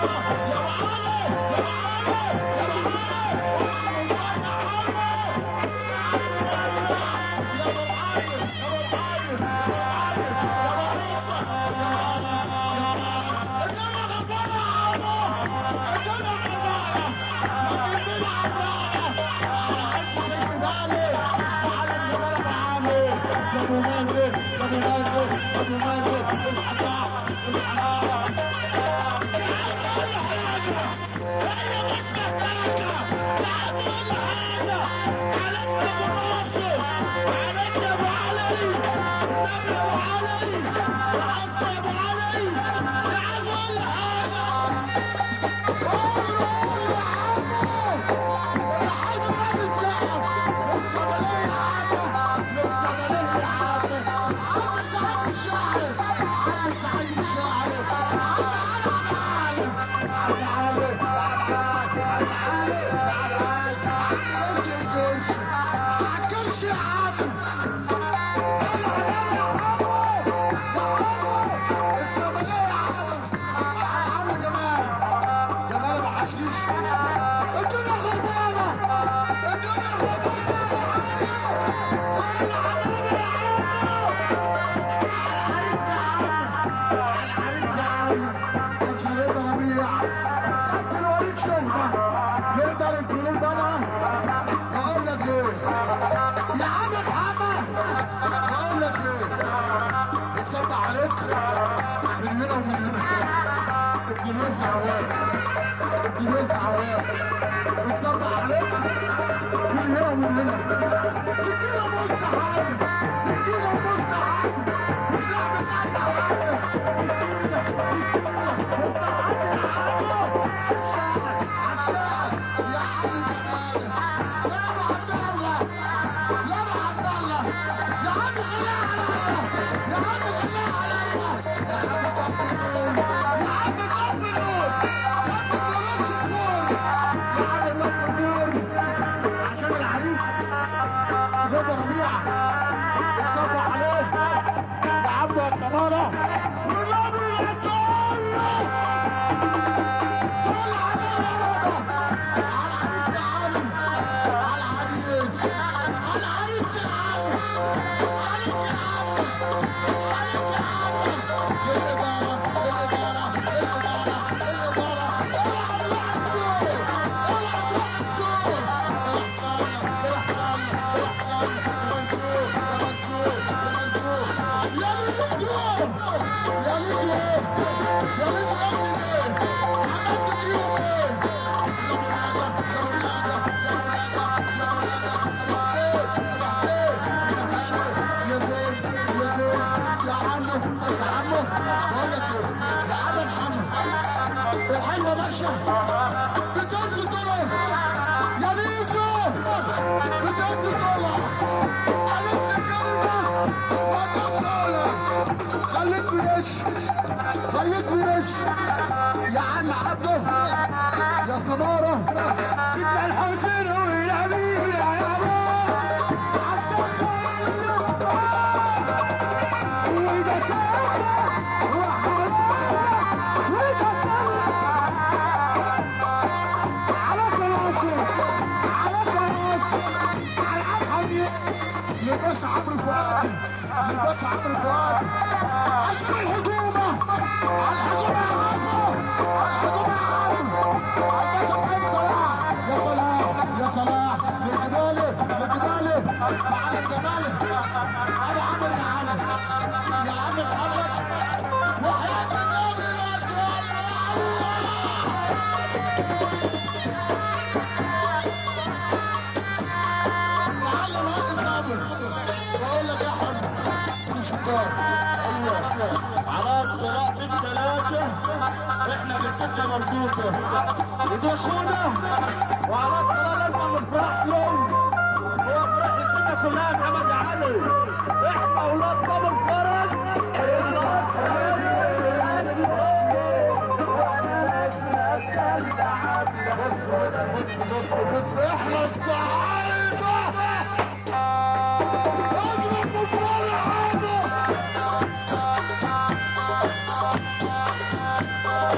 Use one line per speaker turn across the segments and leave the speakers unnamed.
السعادة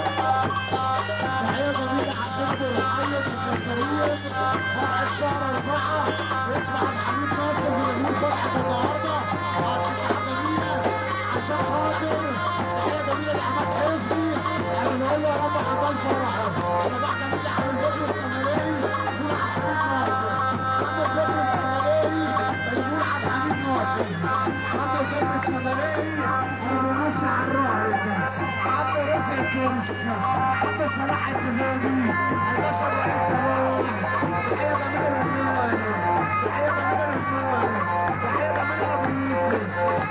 تحية جميلة عشيرة الرعاية الكسرية فرع الشهر 4 اسمع الحبيب ناصر بيقول فرحة النهارده عشان جميلة عشان خاطر تحية جميلة لعماد حفظي يعني نقول له يا رب حضان فرحه صباح جميل على الفجر السمراني بيقول على الحبيب ناصر عم الفجر السمراني بيقول على الحبيب ناصر عم الفجر السمراني بيبص على الراهب عم رزق الكرش عم صلاح الدهاني الباشا الرئيس الروح تحية جميلة للرجال تحية جميلة للرجال تحية جميلة لأبو يوسف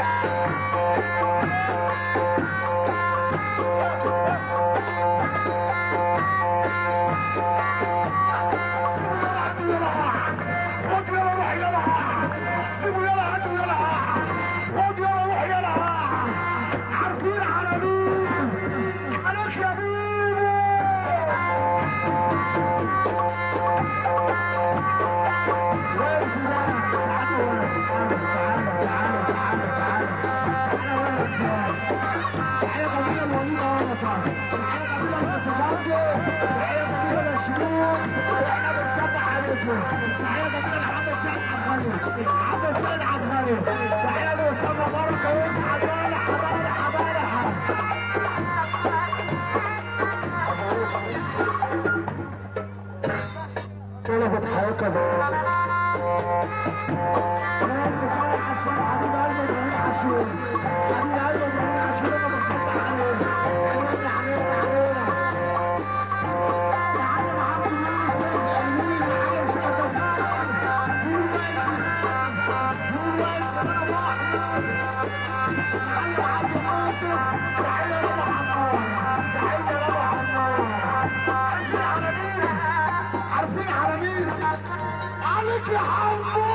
تحية جميلة لعبد السيد عبد الغني عبد السيد عبد الغني تحية لأسامة بركة ويسعد بالح بالح بالح طلبت حياتك حبيب قلبي ابراهيم عاشور حبيب قلبي ابراهيم عاشور انا بصلي عليه ورد علينا يا عم عبد الناصر امين معلم شقه عارفين على مين؟ عليك يا حمو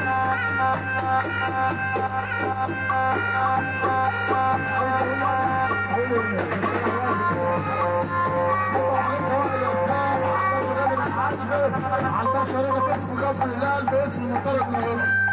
عندها شريطة اسمه جبر الهلال باسم مطارق نهار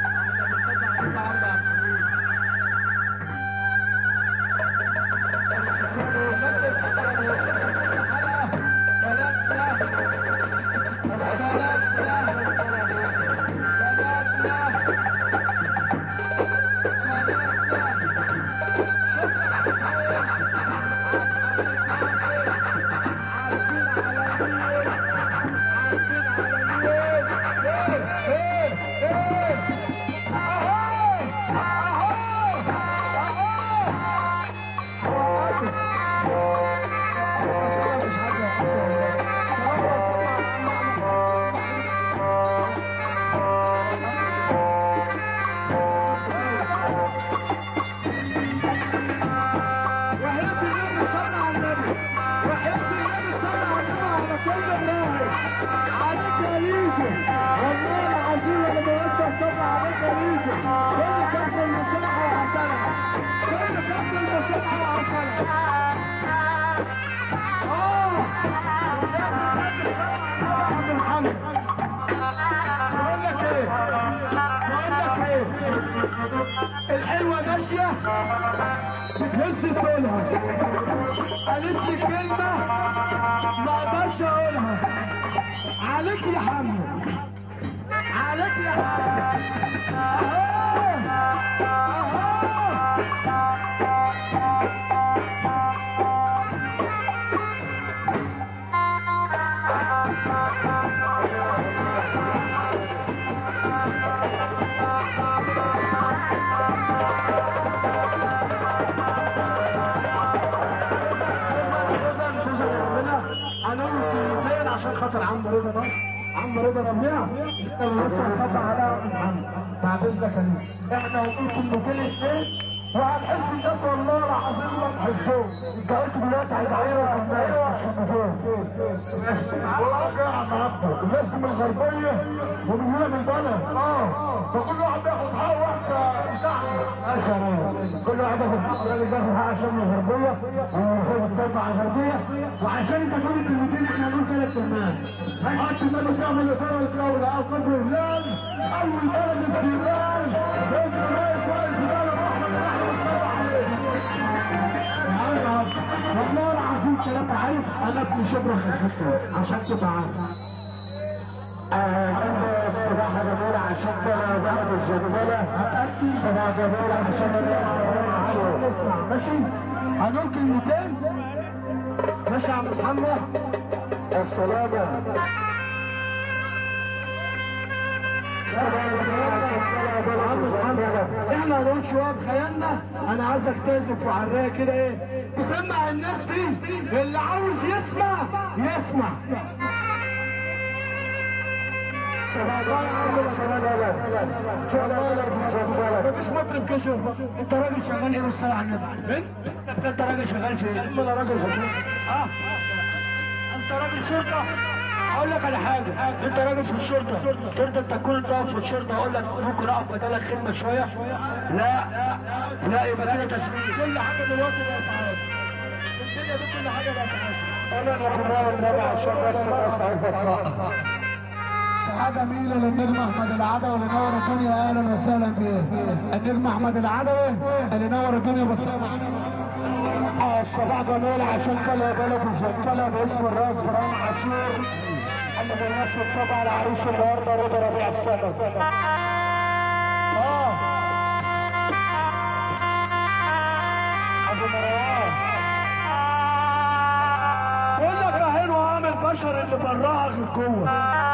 الحلوة ماشية بتهز تقولها قالت لي كلمة ما اقدرش اقولها عليك يا حمو عليك يا حمو عشان خاطر عم رضا نصر عم رضا ربيع انا لسه هنقطع على محمد بعد اذنك احنا هنقول كلمتين اثنين وهنحس الناس والله العظيم ما تحسوش انت قلت دلوقتي هيدعينا وكمان عشان فين والله جاي على عبده الناس من الغربيه ومن هنا من البلد فكل واحد بياخد حقه واحده بتاعته ماشي كل واحد ياخد حقه الراجل بياخد حقه عشان من الغربيه وهو بيتسمع على الغربيه وعشان انت تقول الكلمتين احنا هنقول 3 كلمات هات المال تعمل اطار الدوله او قدر الهلال اول بلد استقلال باسم رئيس البلد احمد احمد والله العظيم كلام انت عارف انا ابن شبرا خلفته عشان تبقى عارف. الصباحه جميله عشان كده ذهب الجميله هتقسم صباح جميله عشان نسمع ماشي. هنقول كلمتين ماشي يا عم محمد. السلامه احنا هنقول شويه بخيالنا. انا عايزك تعزف وعرايه كده ايه تسمع الناس دي، اللي عاوز يسمع يسمع. مفيش مطرب كشف. انت راجل شغال ايه بالصلاه على النبي؟ انت راجل شغال في ايه؟ انا راجل في الشرطه. انت راجل شرطه. اقول لك على حاجه، انت راجل في الشرطه ترضى انت تكون تقف في الشرطه اقول لك ممكن اقف بدالك خدمه شويه؟ لا يبقى كده تسويق. كل حاجه دلوقتي بقت عادي. الدنيا دي كل حاجه بقت عادي. انا كمان النبي عشان بس عايز اطلع. حاجه جميله للنجم احمد العدوي اللي نور الدنيا. اهلا وسهلا بيه النجم احمد العدوي اللي نور الدنيا بالصبح. الصباح جميل عشان كلا بلد الجنتله باسم الراس فرام عاشور اللي بيمثل الصبح العريس النهارده رضا ربيع السنه. ابو مروان بقول لك راهن وعامل بشر اللي براها غير جوه.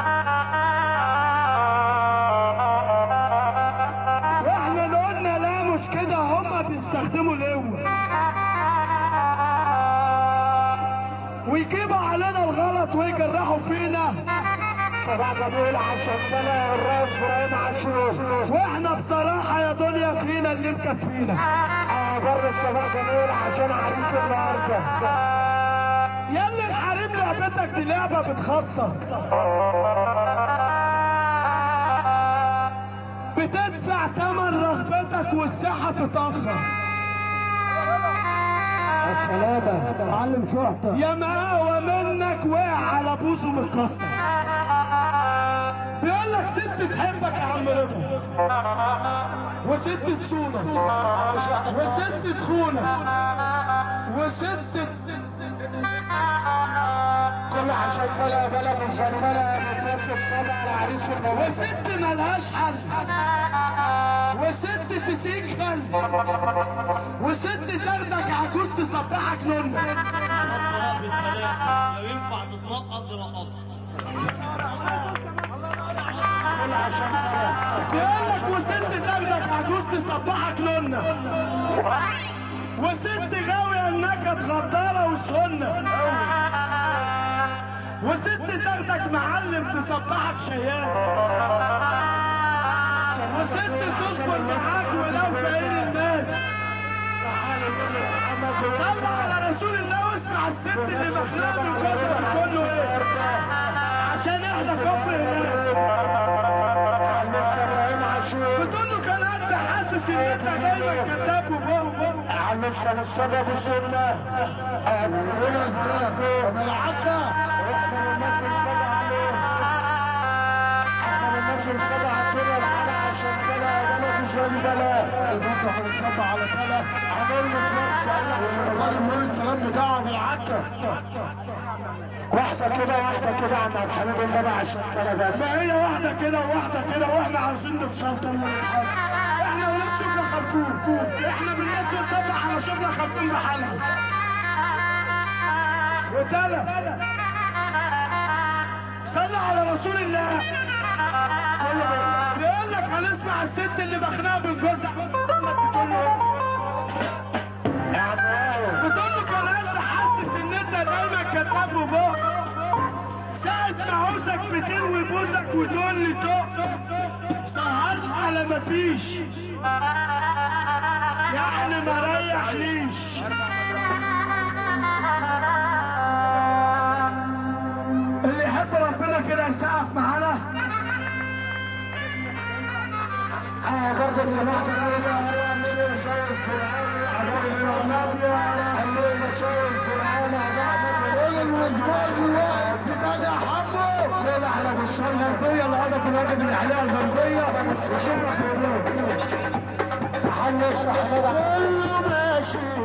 واحنا اللي قلنا لا مش كده، هما بيستخدموا القوه ويجيبوا علينا الغلط ويجرحوا فينا. صباح جميل عشان كده الراس ابراهيم عاشور. واحنا بصراحه يا دنيا فينا اللي مكفينا. بر الصباح جميل عشان عريس النهارده. ياللي الحريم لعبتك دي لعبه بتخسر، بتدفع ثمن رغبتك والساحه تتاخر. السلامة معلم شرطة. يا مقاوى منك وقع على بوسه متكسر. بيقول لك ست تحبك يا عم رضا، وست تصونك، وست تخونك، وست كل عشان كلا بلد الجنتله بتنسى السبع العريس النواب. وست ملهاش حل، وست تسيك خل، وست تاخدك عجوز تصبحك نونه. لو ينفع تترقص رقص. كل عشان كلا بيقول لك وست تاخدك عجوز تصبحك نونه، وست غاويه النكد غداره وسنه، وست تاخدك معلم تصبحك شيان، وست تصبر معاك ولو فقير المال. صل على رسول الله واسمع الست اللي مخلوقه من جوزها كله ايه عشان احنا كفر هناك. بتقول له كان انت حاسس ان انت دايما كذاب وبوه عم مصطفى ابو سنه. من العكا احنا بنمثل سبع عليه، احنا بنمثل سبع الدنيا الحالة عشان كده بلد الجنبله. البنت هنتصبح على كده هنلمس نفسه والله السلام بتاعه في العكا. واحدة كده عم عبد الحميد النبي عشان كده بس. ما هي واحدة كده وواحدة كده واحنا عاوزين نتسلطن ونتحاسب. احنا ولاد شبرا خرطوم، احنا بالناس نطبق على شبرا خرطوم بحالها. وتلا صلى على رسول الله. بيقول لك هنسمع الست اللي مخنوقه بالجزع. بتقول له كان انت حاسس ان انت دايما كذاب وبوه، ساعة ما عاوزك بتلوي بوزك وتقول لي سهرت على مفيش يعني ما ريحنيش. اللي يحب ربنا كده يسقف معانا. برضه الصباح ده عمال يشاور فرعوني على النبي عمال يشاور فرعوني على المزمار واقف كده يا حمو. كل احنا بالشرق الغربيه الهدف الواجب من احياء الغربيه وشبرا خيرون. محمد صحابه كله ماشي